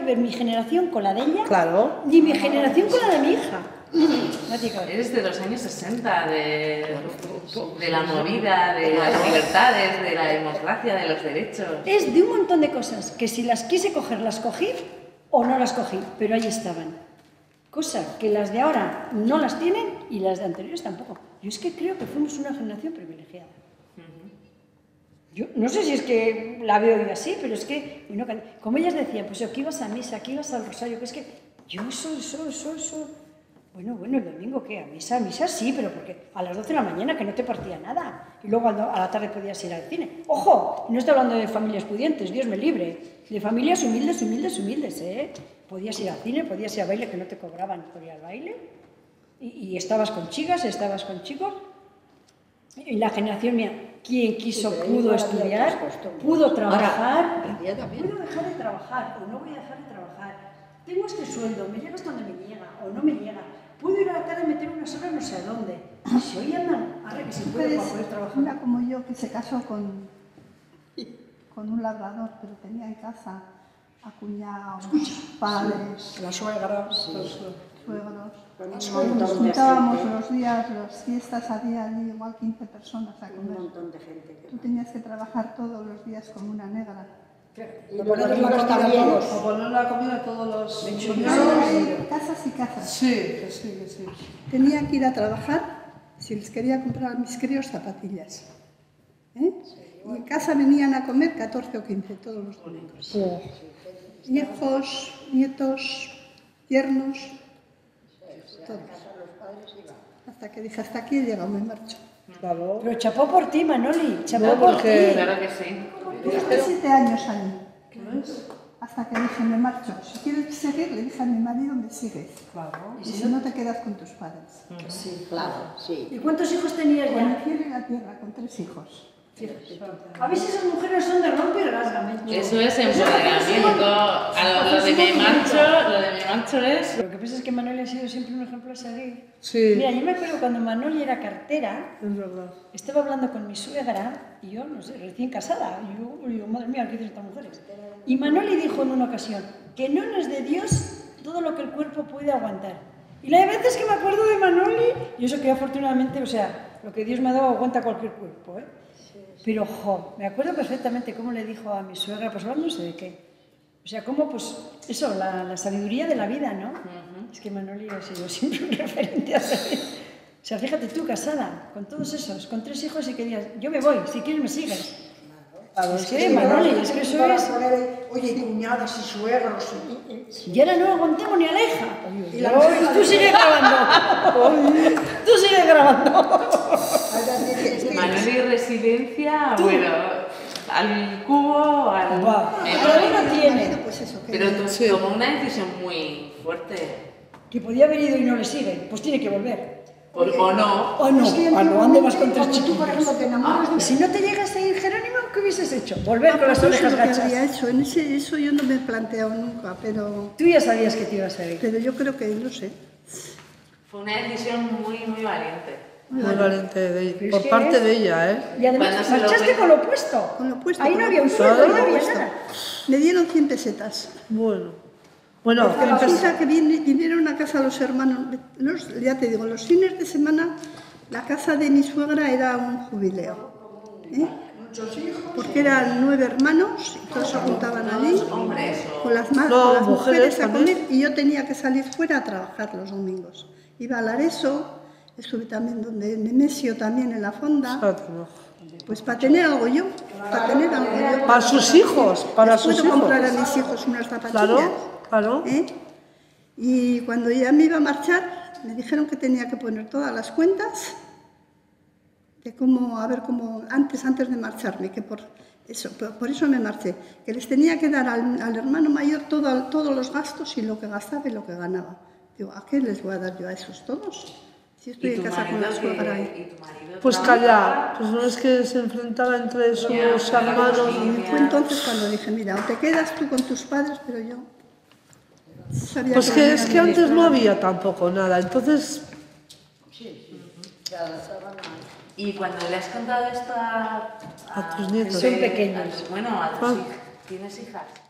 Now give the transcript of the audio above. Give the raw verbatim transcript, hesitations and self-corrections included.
ver mi generación con la de ella, claro, ni mi generación con la de mi hija. Eres de los años sesenta, de, de la movida, de las libertades, de la democracia, de los derechos. Es de un montón de cosas que si las quise coger, las cogí o no las cogí, pero ahí estaban. Cosa que las de ahora no las tienen y las de anteriores tampoco. Yo es que creo que fuimos una generación privilegiada. Yo no sé si es que la veo yo así, pero es que, bueno, como ellas decían, pues aquí ibas a misa, aquí ibas al rosario, que es que yo eso, eso, eso, eso... Bueno, bueno, el domingo, ¿qué? A misa, a misa sí, pero porque a las doce de la mañana que no te partía nada. Y luego a la tarde podías ir al cine. ¡Ojo! No estoy hablando de familias pudientes, Dios me libre. De familias humildes, humildes, humildes, ¿eh? Podías ir al cine, podías ir a baile, que no te cobraban por ir al baile. Y, y estabas con chicas, estabas con chicos. Y la generación mía, quien quiso, pudo estudiar, pudo trabajar. Puedo dejar de trabajar o no voy a dejar de trabajar. Tengo este sueldo, me llega hasta donde me llega o no me llega. Puedo ir a la tarde y meter unas horas no sé a dónde. Y si hoy andan, ahora que se puede para poder trabajar. Una como yo que se casó con, con un labrador, pero tenía en casa a cuñados, padres, la suegra, sí, los suegros. Nos juntábamos los días, las fiestas, había allí igual quince personas a comer. Un montón de gente. Tú tenías que trabajar todos los días como una negra. Y poner la comida a poner la comida a todos los hay casas y casas. Sí, que sí, que sí. Tenía que ir a trabajar si les quería comprar a mis críos zapatillas. ¿Eh? Y en casa venían a comer catorce o quince todos los domingos. Sí. Hijos, nietos, yernos, todos. Hasta que dije, hasta aquí he llegado, me marcho. Claro. Pero chapó por ti, Manoli, chapó No, por porque- ti. Claro que sí. Estuve siete años allí. Hasta que dije, me marcho. Si quieres seguir, le dije a mi marido, me sigues. Claro. Y si no, te quedas con tus padres. Sí, claro, sí. ¿Y cuántos hijos tenías Con el ya? cielo y la tierra, con tres hijos. A veces esas mujeres son de rompe y rasga. Eso es empoderamiento. A lo, lo de me marcho, lo de me marcho es... Lo que pasa es que Manoli ha sido siempre un ejemplo a seguir. Sí, Mira, yo me acuerdo cuando Manoli era cartera, es verdad. estaba hablando con mi suegra, y yo, no sé, recién casada, y yo digo, madre mía, ¿qué dicen estas mujeres? Y Manoli dijo en una ocasión, que no es de Dios todo lo que el cuerpo puede aguantar. Y la veces que me acuerdo de Manoli, y eso que afortunadamente, o sea, lo que Dios me ha dado aguanta cualquier cuerpo, ¿eh? Pero, jo, me acuerdo perfectamente cómo le dijo a mi suegra, pues ahora no sé de qué. O sea, cómo, pues, eso, la, la sabiduría de la vida, ¿no? Uh-huh. Es que Manoli ha sido siempre un referente a saber. O sea, fíjate tú, casada, con todos esos, con tres hijos y que digas, yo me voy, si quieres me sigues. Claro, Es que, Manoli, es que eso es... Oye, y cuñadas y suegros. Y ahora no aguantamos ni a la hija. Y la oh, tú sigues grabando. Tú sigues grabando. Manoli residencia, bueno, al cubo, al... Cada uno tiene. Pues eso, que Pero tú Sí. tomó una decisión muy fuerte. Que podía haber ido y no le sigue, pues tiene que volver. O, o no. O no, a no, ¿dónde vas con tres Cuando tú, por ejemplo, chiquitos? te enamoras de... Si no te llegas a ir, Jerónimo, ¿qué hubieses hecho? Volver con las Eso es orejas lo que habría gachas. hecho. En ese, eso yo no me he planteado nunca, pero, Tú ya sabías que te ibas a ir. pero yo creo que, no sé. Fue una decisión muy, muy valiente. Muy valiente de ella, Pero por es que parte es- de ella, ¿eh? Y además Cuando se lo marchaste ve- con lo opuesto. Con lo opuesto, Ahí con no lo había un opuesto, sueldo, con no lo había opuesto. nada. Me dieron cien pesetas. Bueno. Bueno, Porque resulta que vin- vinieron a casa los hermanos, los, ya te digo, los fines de semana, la casa de mi suegra era un jubileo. ¿eh? Porque eran nueve hermanos y todos se juntaban allí Hombres o... con las, ma- No, con las mujeres mujeres a también. comer y yo tenía que salir fuera a trabajar los domingos. Iba al Areso, estuve también donde Nemesio también en la fonda, pues para tener algo yo, para tener algo yo. para sus hijos, para Les sus puedo hijos. comprar a mis hijos unas zapatillas. Claro, claro. ¿eh? Y cuando ya me iba a marchar, me dijeron que tenía que poner todas las cuentas de cómo, a ver cómo, antes, antes de marcharme, que por eso, por, por eso me marché, que les tenía que dar al, al hermano mayor todo, todos los gastos y lo que gastaba y lo que ganaba. Digo, ¿a qué les voy a dar yo a esos todos? Si estoy ¿Y en tu casa con la marido suegra que- ahí. y tu marido Pues trabaja? calla, pues no es que se enfrentaba entre sus Ya, hermanos. sí. Fue entonces cuando dije, mira, o te quedas tú con tus padres, pero yo sabía Pues que que venía es mi que antes hija. no había tampoco nada, entonces Y cuando le has contado esto a... A tus nietos. gente- Son pequeños. a tus- bueno, a tus Ah. hijas. ¿Tienes hijas?